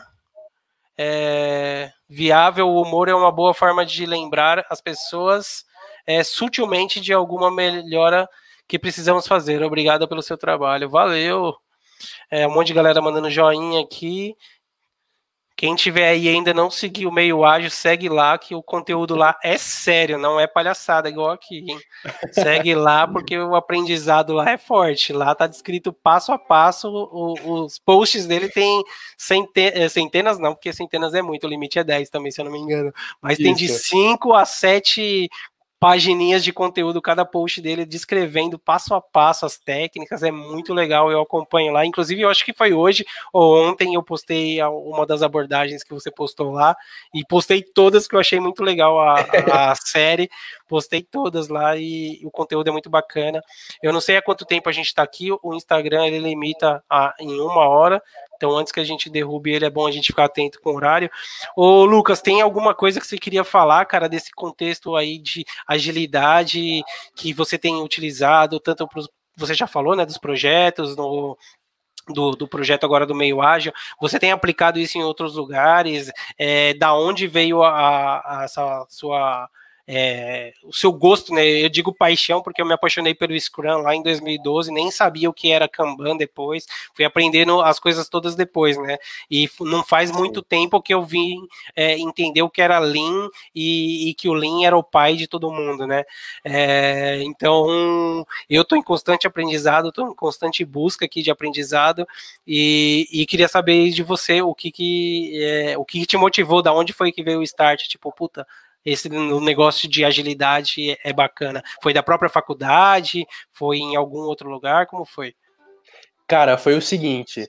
viável, o humor é uma boa forma de lembrar as pessoas sutilmente de alguma melhora que precisamos fazer. Obrigado pelo seu trabalho. Valeu. Um monte de galera mandando joinha aqui. Quem tiver aí e ainda não seguiu o Meio Ágil, segue lá, que o conteúdo lá é sério, não é palhaçada igual aqui, hein? Segue lá, porque o aprendizado lá é forte. Lá tá descrito passo a passo, os posts dele tem centenas não, porque centenas é muito, o limite é 10 também, se eu não me engano. Mas tem de 5 a 7 pagininhas de conteúdo, cada post dele descrevendo passo a passo as técnicas, é muito legal, eu acompanho lá, inclusive eu acho que foi hoje ou ontem eu postei uma das abordagens que você postou lá, e postei todas, que eu achei muito legal a série, postei todas lá e o conteúdo é muito bacana. Eu não sei há quanto tempo a gente tá aqui, o Instagram ele limita em 1 hora, então antes que a gente derrube ele, é bom a gente ficar atento com o horário. Ô Lucas, tem alguma coisa que você queria falar, cara, desse contexto aí de agilidade que você tem utilizado, tanto você já falou, né, dos projetos, do projeto agora do Meio Ágil, você tem aplicado isso em outros lugares? Da onde veio essa sua... o seu gosto, né? Eu digo paixão porque eu me apaixonei pelo Scrum lá em 2012, nem sabia o que era Kanban depois, fui aprendendo as coisas todas depois, né? E não faz muito tempo que eu vim entender o que era Lean e que o Lean era o pai de todo mundo, né? Então, eu estou em constante aprendizado, estou em constante busca aqui de aprendizado e queria saber de você o que te motivou, da onde foi que veio o start, tipo, puta, esse negócio de agilidade é bacana. Foi da própria faculdade? Foi em algum outro lugar? Como foi? Cara, foi o seguinte.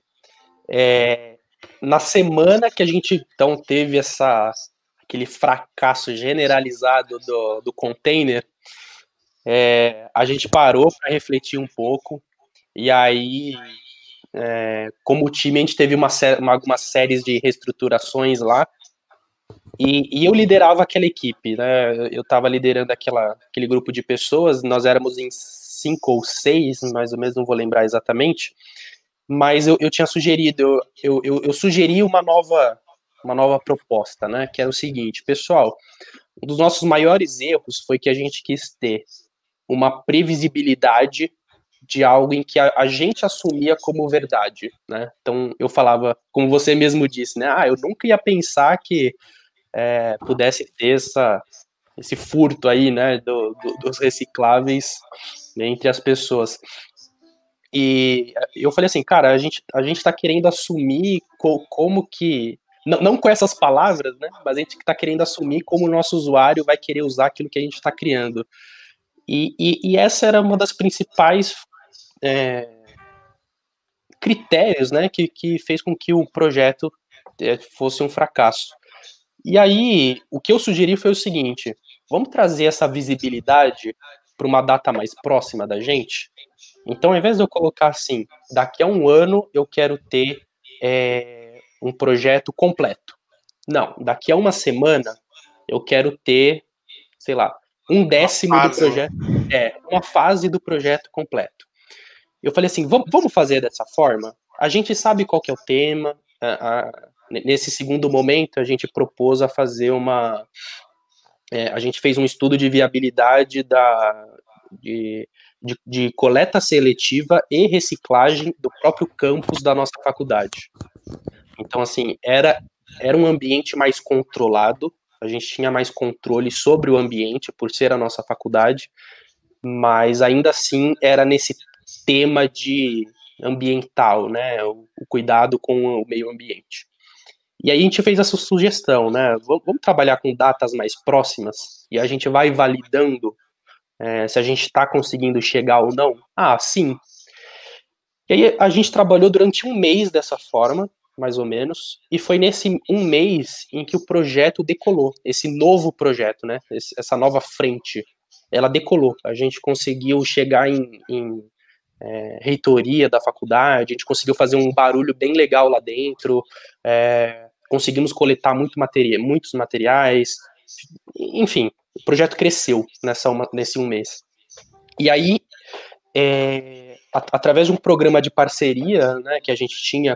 Na semana que a gente então teve aquele fracasso generalizado do container, a gente parou para refletir um pouco. E aí, como time, a gente teve algumas séries de reestruturações lá. E eu liderava aquela equipe, né? Eu estava liderando aquele grupo de pessoas, nós éramos em 5 ou 6, mais ou menos, não vou lembrar exatamente, mas eu tinha sugerido, eu sugeri uma nova proposta, né? Que era o seguinte, pessoal, um dos nossos maiores erros foi que a gente quis ter uma previsibilidade de algo em que a gente assumia como verdade, né? Então eu falava, como você mesmo disse, né? Eu nunca ia pensar que pudesse ter esse furto aí, né, dos recicláveis entre as pessoas. E eu falei assim, cara, a gente tá querendo assumir como que, não com essas palavras, né, mas a gente tá querendo assumir como o nosso usuário vai querer usar aquilo que a gente está criando. E essa era uma das principais critérios, né, que fez com que o projeto fosse um fracasso. E aí, o que eu sugeri foi o seguinte, vamos trazer essa visibilidade para uma data mais próxima da gente? Então, ao invés de eu colocar assim, daqui a 1 ano eu quero ter um projeto completo. Não, daqui a 1 semana eu quero ter, sei lá, 1/10 do projeto, uma fase do projeto completo. Eu falei assim, vamos fazer dessa forma? A gente sabe qual que é o tema, nesse segundo momento, a gente propôs a fazer a gente fez um estudo de viabilidade de coleta seletiva e reciclagem do próprio campus da nossa faculdade. Então, assim, era um ambiente mais controlado, A gente tinha mais controle sobre o ambiente, por ser a nossa faculdade, mas ainda assim era nesse tema de ambiental, né? O cuidado com o meio ambiente. E aí a gente fez essa sugestão, né? Vamos trabalhar com datas mais próximas e a gente vai validando se a gente está conseguindo chegar ou não. Ah, sim. E aí a gente trabalhou durante um mês dessa forma, mais ou menos, e foi nesse um mês em que o projeto decolou, esse novo projeto, né? Essa nova frente, ela decolou. A gente conseguiu chegar em reitoria da faculdade, a gente conseguiu fazer um barulho bem legal lá dentro, conseguimos coletar muitos materiais, enfim, o projeto cresceu nesse um mês. E aí, através de um programa de parceria, né, que a gente tinha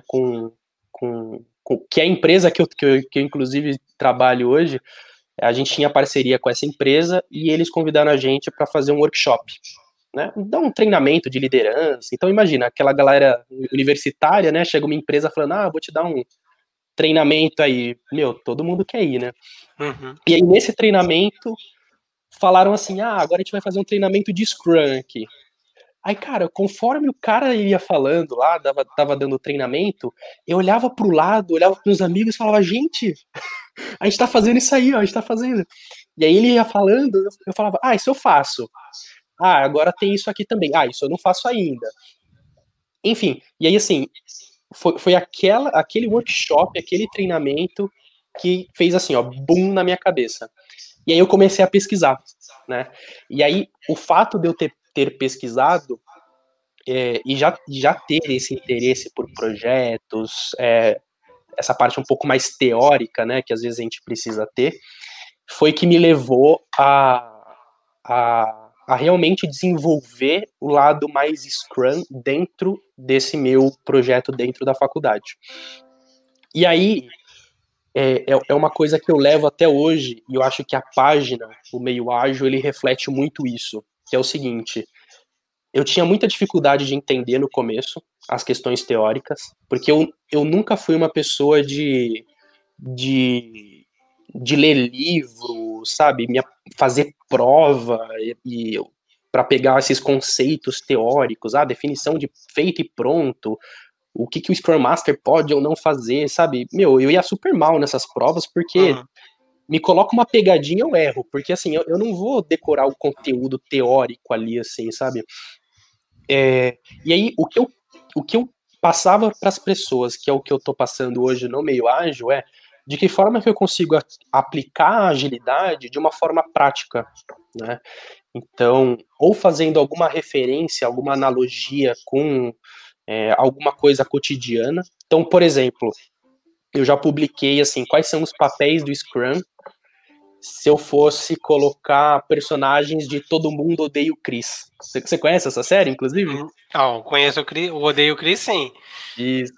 que é a empresa que eu inclusive trabalho hoje, a gente tinha parceria com essa empresa e eles convidaram a gente para fazer um workshop, né, dar um treinamento de liderança. Então imagina, aquela galera universitária, né, chega uma empresa falando, vou te dar um treinamento aí, todo mundo quer ir, né? Uhum. E aí nesse treinamento falaram assim, agora a gente vai fazer um treinamento de Scrum aqui. Aí, cara, conforme o cara ia falando lá, tava dando treinamento, eu olhava pro lado, olhava pros meus amigos e falava, gente, a gente tá fazendo isso aí, ó, a gente tá fazendo. E aí ele ia falando, eu falava, isso eu faço. Agora tem isso aqui também. Isso eu não faço ainda. Enfim, e aí assim, foi aquele workshop, aquele treinamento que fez assim, ó, boom na minha cabeça. E aí eu comecei a pesquisar, né? E aí o fato de eu ter pesquisado e já ter esse interesse por projetos, essa parte um pouco mais teórica, né, que às vezes a gente precisa ter, foi que me levou a realmente desenvolver o lado mais Scrum dentro desse meu projeto dentro da faculdade. E aí, é uma coisa que eu levo até hoje, e eu acho que a página, o meio ágil, ele reflete muito isso, que é o seguinte: eu tinha muita dificuldade de entender no começo as questões teóricas, porque eu nunca fui uma pessoa de ler livro, sabe, fazer prova e para pegar esses conceitos teóricos, definição de feito e pronto, o que o Scrum Master pode ou não fazer, sabe? Eu ia super mal nessas provas, porque me coloca uma pegadinha, eu erro, porque assim, eu não vou decorar o conteúdo teórico ali, assim, sabe? E aí, o que eu passava para as pessoas, que é o que eu estou passando hoje no meio ágil, de que forma que eu consigo aplicar a agilidade de uma forma prática, né? Então, ou fazendo alguma referência, alguma analogia com alguma coisa cotidiana. Então, por exemplo, eu já publiquei assim, quais são os papéis do Scrum se eu fosse colocar personagens de Todo Mundo Odeia o Chris. Você conhece essa série, inclusive? Conheço o Odeio o Chris, sim. Isso.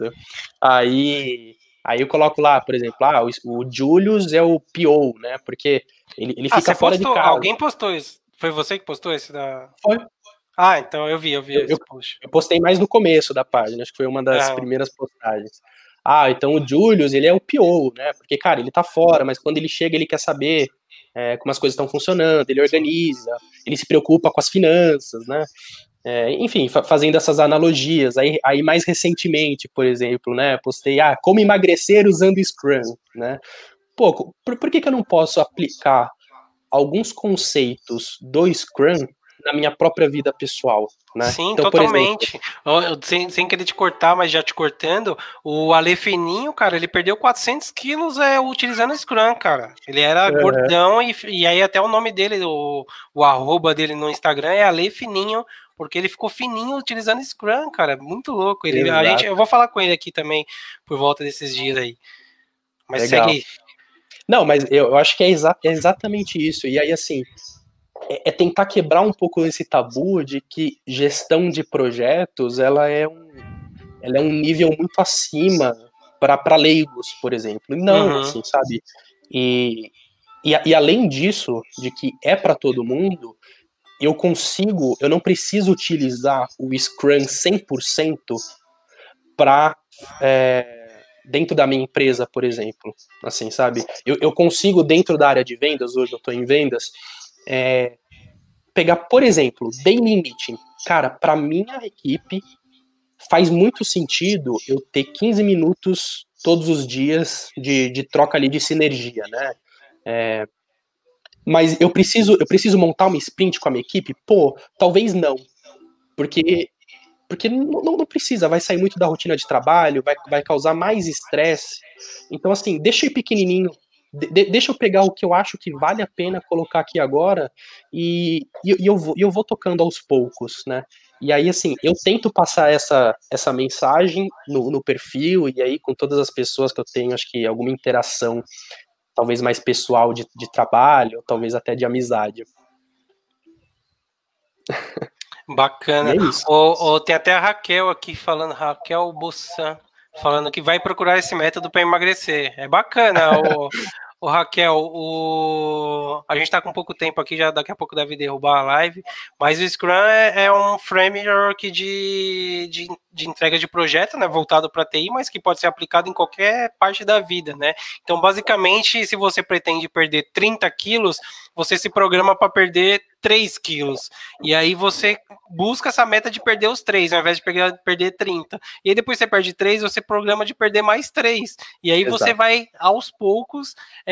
Aí eu coloco lá, por exemplo, o Julius é o PO, né? Porque ele fica fora de casa. Alguém postou isso? Foi você que postou esse da... Foi. Então eu vi esse post. Eu postei mais no começo da página, acho que foi uma das primeiras postagens. Então o Julius, ele é o PO, né? Porque, cara, ele tá fora, mas quando ele chega, ele quer saber como as coisas estão funcionando, ele organiza, ele se preocupa com as finanças, né? Enfim, fazendo essas analogias. Aí mais recentemente, por exemplo, né, postei, como emagrecer usando Scrum, né? Pô, por que eu não posso aplicar alguns conceitos do Scrum na minha própria vida pessoal, né? Sim, então, totalmente. Por exemplo, sem querer te cortar, mas já te cortando, o Ale Fininho, cara, ele perdeu 400 quilos utilizando o Scrum, cara. Ele era gordão e aí até o nome dele, o arroba dele no Instagram é Ale Fininho, porque ele ficou fininho utilizando Scrum, cara. Muito louco. Eu vou falar com ele aqui também por volta desses dias aí. Mas legal. segue. Não, mas eu acho que é exatamente isso. E aí, assim, é tentar quebrar um pouco esse tabu de que gestão de projetos ela é um nível muito acima para leigos, por exemplo. Não, assim, sabe? E além disso, de que é para todo mundo, eu não preciso utilizar o Scrum 100% para dentro da minha empresa, por exemplo, assim, sabe? Eu consigo, dentro da área de vendas, hoje eu estou em vendas, pegar, por exemplo, daily meeting. Cara, para minha equipe, faz muito sentido eu ter 15 minutos todos os dias de troca ali de sinergia, né? Mas eu preciso montar uma sprint com a minha equipe? Pô, talvez não. Porque não precisa, vai sair muito da rotina de trabalho, vai causar mais estresse. Então, assim, deixa eu ir pequenininho, deixa eu pegar o que eu acho que vale a pena colocar aqui agora eu vou tocando aos poucos, né? E aí, assim, eu tento passar essa mensagem no perfil e aí com todas as pessoas que eu tenho, acho que alguma interação, talvez mais pessoal de trabalho, talvez até de amizade. Bacana. E é isso. Tem até a Raquel aqui falando, Raquel Bussan, falando que vai procurar esse método para emagrecer. É bacana, Raquel, a gente está com pouco tempo aqui, já daqui a pouco deve derrubar a live, mas o Scrum é um framework de entrega de projeto, né, voltado para TI, mas que pode ser aplicado em qualquer parte da vida, né? Então, basicamente, se você pretende perder 30 quilos, você se programa para perder 3 quilos. E aí você busca essa meta de perder os 3, ao invés de perder 30. E aí depois você perde 3, você programa de perder mais 3. E aí você vai, aos poucos,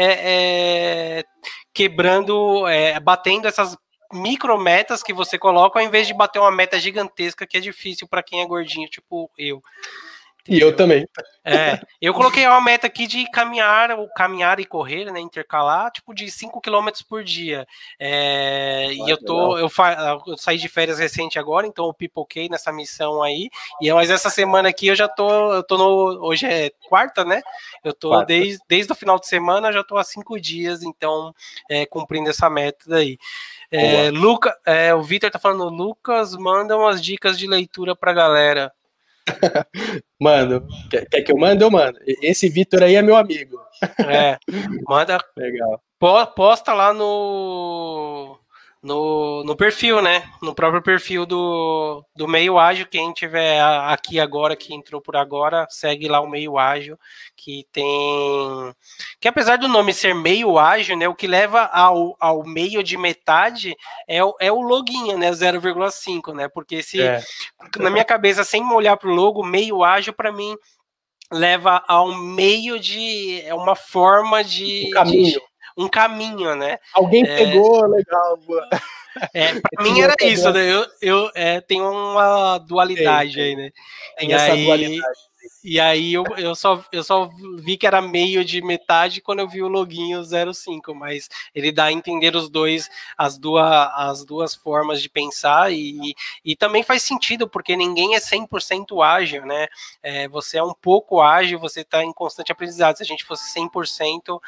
quebrando, batendo essas micrometas que você coloca, ao invés de bater uma meta gigantesca que é difícil para quem é gordinho, tipo eu. Entendeu? E eu também. Eu coloquei uma meta aqui de caminhar e correr, né, intercalar, tipo de 5 km por dia. E eu saí de férias recente agora, então eu pipoquei nessa missão aí. Mas essa semana aqui eu tô hoje é quarta, né? Eu tô desde o final de semana, já tô há 5 dias, então cumprindo essa meta daí. O Vitor tá falando, Lucas, manda umas dicas de leitura pra galera. Mano, quer que eu mande? Eu mando. Esse Vitor aí é meu amigo. Manda. Legal. Posta lá no perfil, né? No próprio perfil do Meio Ágil. Quem tiver aqui agora, que entrou por agora, segue lá o Meio Ágil, que tem... Que apesar do nome ser Meio Ágil, né? O que leva ao meio de metade é o loginho, né? 0,5, né? Porque na minha cabeça, sem olhar pro logo, Meio Ágil, para mim, leva ao meio de... É uma forma de... Um caminho, né? Alguém pegou, legal. Pra mim era isso, né? Eu tenho uma dualidade aí, né? Tem essa dualidade. E aí eu só vi que era meio de metade quando eu vi o loginho 05, mas ele dá a entender as duas formas de pensar e também faz sentido, porque ninguém é 100% ágil, né? Você é um pouco ágil, você está em constante aprendizado. Se a gente fosse 100%,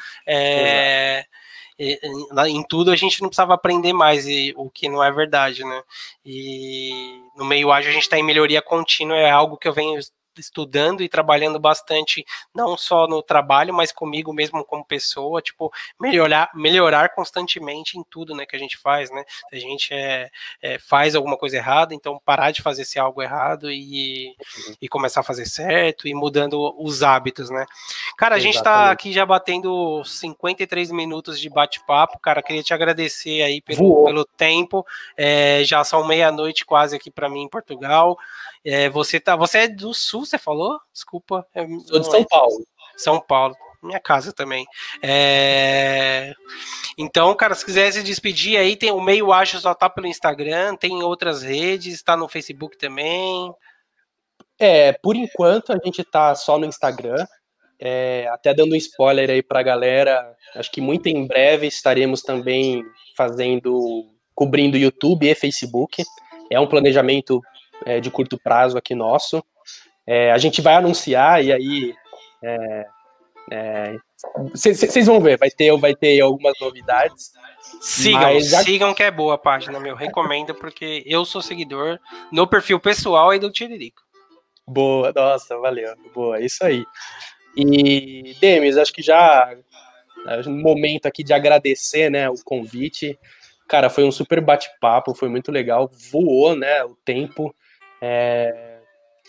em tudo a gente não precisava aprender mais, o que não é verdade, né? E no meio ágil a gente está em melhoria contínua, é algo que eu venho estudando e trabalhando bastante, não só no trabalho, mas comigo mesmo como pessoa, tipo, melhorar constantemente em tudo, né, que a gente faz, né? A gente faz alguma coisa errada, então parar de fazer esse algo errado e começar a fazer certo e mudando os hábitos, né? Cara, a gente tá aqui já batendo 53 minutos de bate-papo, cara, queria te agradecer aí pelo tempo, já são meia-noite quase aqui para mim em Portugal. Você é do Sul, você falou? Desculpa. Sou de São Paulo. São Paulo, minha casa também. Então, cara, se quiser se despedir aí, tem o Meio Ágil, só tá pelo Instagram, tem outras redes, tá no Facebook também. Por enquanto a gente tá só no Instagram, até dando um spoiler aí pra galera, acho que muito em breve estaremos também cobrindo YouTube e Facebook, é um planejamento de curto prazo aqui nosso, a gente vai anunciar e aí vocês vão ver, vai ter algumas novidades. Sigam que é boa a página, meu, recomendo, porque eu sou seguidor no perfil pessoal aí do Tiririca. Boa, nossa, valeu, boa, isso aí. E, Demis, acho que já é um momento aqui de agradecer, né, o convite. Cara, foi um super bate-papo, foi muito legal, voou, né, o tempo.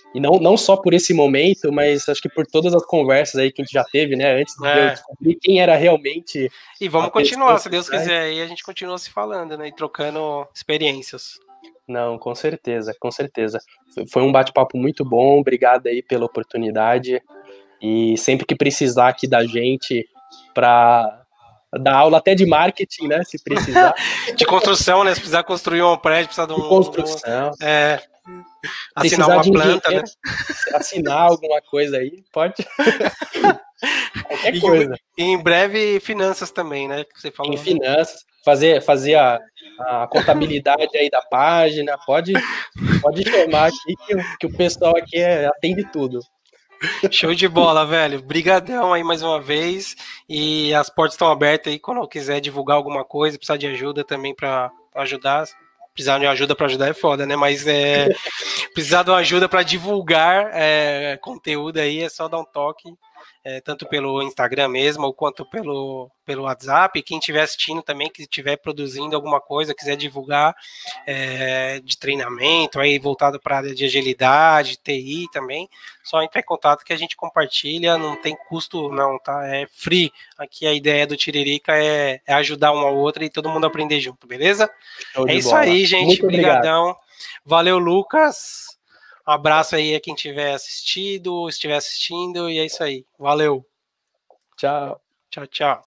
E não só por esse momento, mas acho que por todas as conversas aí que a gente já teve, né? Antes de eu descobrir quem era realmente. E vamos continuar, se Deus quiser, aí a gente continua se falando, né? E trocando experiências. Não, com certeza, com certeza. Foi um bate-papo muito bom, obrigado aí pela oportunidade. E sempre que precisar aqui da gente para dar aula até de marketing, né? Se precisar. De construção, né? Se precisar construir um prédio, precisar de construção. Assinar uma planta, né? Assinar alguma coisa aí, pode. Qualquer coisa. E em breve, finanças também, né? Que você falou. Em finanças, fazer a contabilidade aí da página, pode chamar aqui que o pessoal aqui atende tudo. Show de bola, velho. Brigadão aí mais uma vez. E as portas estão abertas aí quando quiser divulgar alguma coisa, precisar de ajuda também para ajudar. Precisar de ajuda para ajudar é foda, né? Mas precisar de uma ajuda para divulgar conteúdo aí, é só dar um toque. Tanto pelo Instagram mesmo, quanto pelo WhatsApp. Quem estiver assistindo também, que estiver produzindo alguma coisa, quiser divulgar de treinamento, aí voltado para a área de agilidade, TI também, só entrar em contato que a gente compartilha, não tem custo não, tá? É free. Aqui a ideia do Tiririca é ajudar um ao outro e todo mundo aprender junto, beleza? É isso aí, gente. Obrigadão. Valeu, Lucas. Um abraço aí a quem estiver assistindo, e é isso aí. Valeu. Tchau. Tchau, tchau.